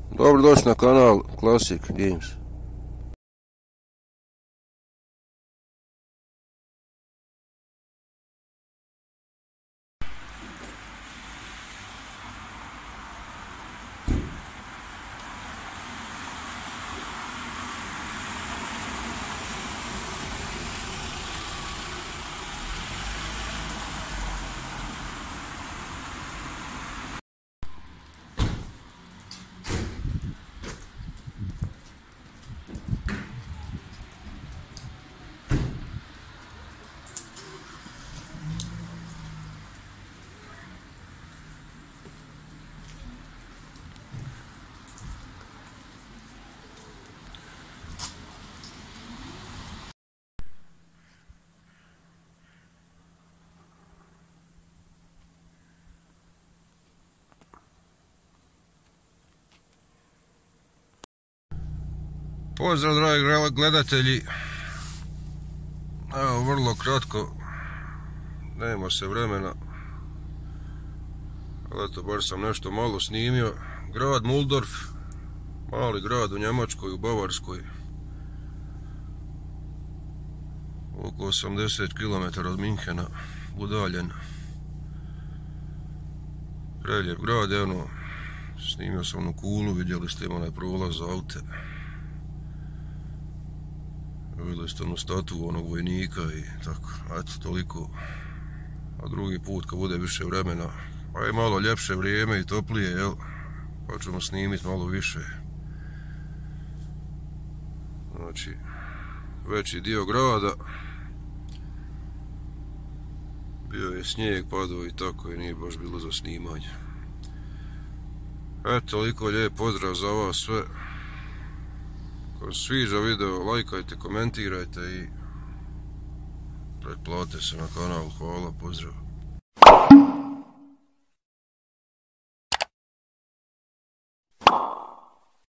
Dobrodošli na kanal Classic Games. Pozdrav dragi gledatelji. Evo, vrlo kratko, nema se vremena, ali eto, bar sam nešto malo snimio. Grad Mulldorf, mali grad u Njemačkoj, u Bavarskoj, oko 80 km od Minhena udaljen. Prelijep grad, evo, snimio sam onu kulu, vidjeli ste, ima onaj prolaz za aute. Vidjeli ste onu statu onog vojnika i tako, eto, toliko. A drugi put kad bude više vremena, pa je malo ljepše vrijeme i toplije, jel, pa ćemo snimiti malo više. Znači, veći dio grada, bio je snijeg, padao i tako, i nije baš bilo za snimanje. Eto, toliko, lijep pozdrav za vas sve. Ako se sviđa video, lajkajte, komentirajte i pretplatite se na kanal. Hvala, pozdrav.